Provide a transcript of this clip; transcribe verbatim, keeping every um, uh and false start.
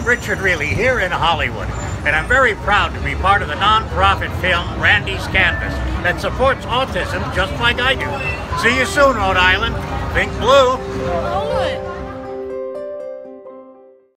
I'm Richard Riehle here in Hollywood, and I'm very proud to be part of the non-profit film Randy's Canvas that supports autism just like I do. See you soon, Rhode Island. Think blue.